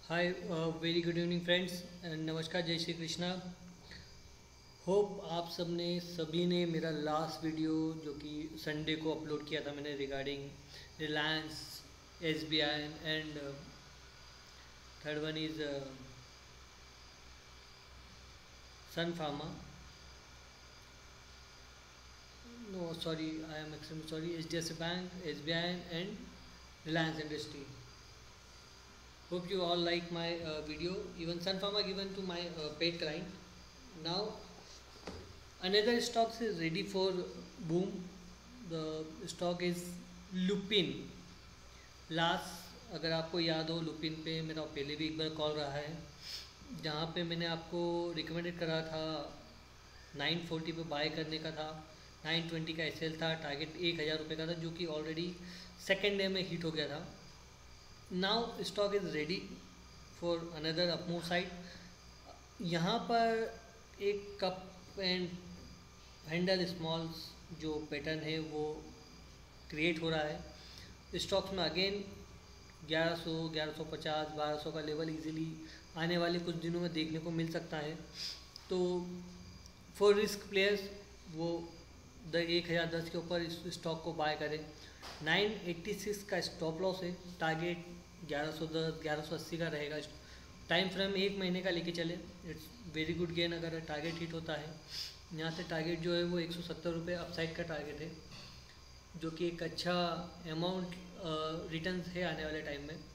Hi very good evening friends and नमस्कार, जय Shri Krishna. Hope आप सभी ने मेरा लास्ट वीडियो जो कि संडे को अपलोड किया था मैंने regarding Reliance, SBI and third one is Sun Pharma, no sorry, I am extremely sorry, HDFC bank, SBI and Reliance industry. Hope you all like my video. Even Sun Pharma given to my paid client. Now another stocks is ready for boom. The stock is Lupin. Last अगर आपको याद हो, Lupin पे मेरा पहले भी एक बार call रहा है, जहाँ पे मैंने आपको रिकमेंडेड करा था 940 पे बाय करने का था। 920 का एसएल था, टारगेट 1000 रुपये का था, जो कि ऑलरेडी सेकेंड डे में हिट हो गया था. Now stock is ready for another upmove side. यहाँ पर एक कप एंड हैंडल स्मॉल्स जो पैटर्न है वो क्रिएट हो रहा है. स्टॉक्स में अगेन 1100, 1150, 1200 का लेवल इजीली आने वाले कुछ दिनों में देखने को मिल सकता है. तो फॉर रिस्क प्लेयर्स वो 1010 के ऊपर इस स्टॉक को बाय करें. 986 का स्टॉप लॉस है, टारगेट 1110, 1180 का रहेगा. टाइम फ्रेम एक महीने का लेके चले, इट्स वेरी गुड गेन अगर टारगेट हिट होता है. यहाँ से टारगेट जो है वो 170 रुपये अपसाइड का टारगेट है, जो कि एक अच्छा अमाउंट रिटर्न है आने वाले टाइम में.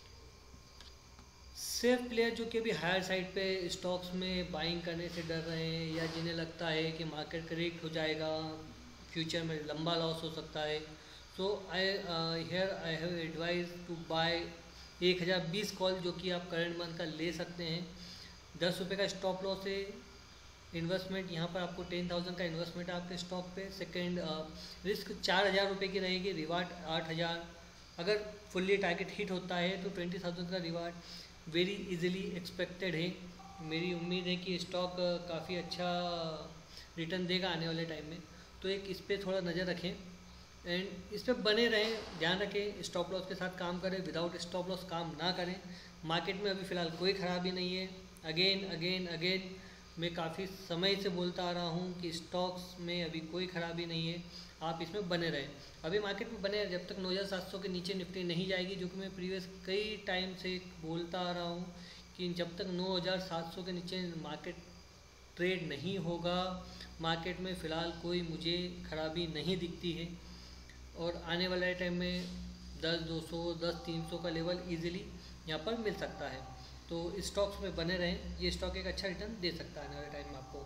सेफ प्लेयर जो कि अभी हायर साइड पे स्टॉक्स में बाइंग करने से डर रहे हैं, या जिन्हें लगता है कि मार्केट करेक्ट हो जाएगा, फ्यूचर में लंबा लॉस हो सकता है, so I have advise to buy 1020 call, जो कि आप करंट मंथ का ले सकते हैं. 10 रुपये का स्टॉप लॉस है. इन्वेस्टमेंट यहाँ पर आपको 10,000 का इन्वेस्टमेंट है आपके स्टॉक पे. सेकेंड रिस्क 4000 रुपये की रहेगी, रिवार्ड 8000. अगर फुल्ली टारगेट हिट होता है तो 20,000 का रिवार्ड वेरी इजीली एक्सपेक्टेड है. मेरी उम्मीद है कि स्टॉक काफ़ी अच्छा रिटर्न देगा आने वाले टाइम में. तो एक इस पर थोड़ा नज़र रखें एंड इस पर बने रहें, ध्यान रखें. स्टॉप लॉस के साथ काम करें, विदाउट स्टॉप लॉस काम ना करें. मार्केट में अभी फ़िलहाल कोई ख़राबी नहीं है. अगेन अगेन अगेन मैं काफ़ी समय से बोलता आ रहा हूँ कि स्टॉक्स में अभी कोई ख़राबी नहीं है, आप इसमें बने रहें. अभी मार्केट में बने जब तक 9700 के नीचे निफ्टी नहीं जाएगी, जो कि मैं प्रीवियस कई टाइम से बोलता आ रहा हूँ कि जब तक 9700 के नीचे मार्केट ट्रेड नहीं होगा, मार्केट में फ़िलहाल कोई मुझे ख़राबी नहीं दिखती है. और आने वाले टाइम में 10-200, 10-300 का लेवल इजीली यहाँ पर मिल सकता है. तो स्टॉक्स में बने रहें, ये स्टॉक एक अच्छा रिटर्न दे सकता है आने वाले टाइम में आपको.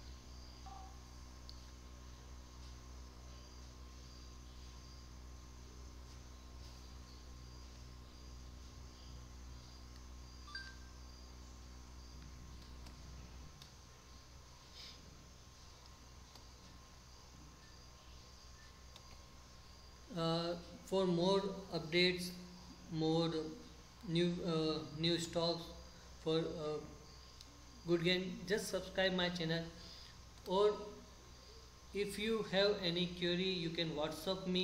For more updates, more new stocks for good gain, just subscribe my channel. Or if you have any query, you can WhatsApp me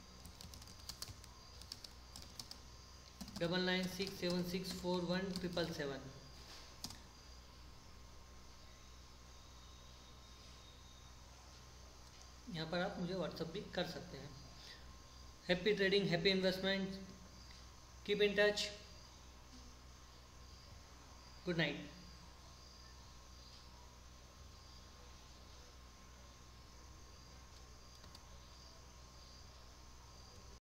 9967641777. यहाँ पर आप मुझे व्हाट्सअप भी कर सकते हैं. Happy trading, happy investment, keep in touch, good night.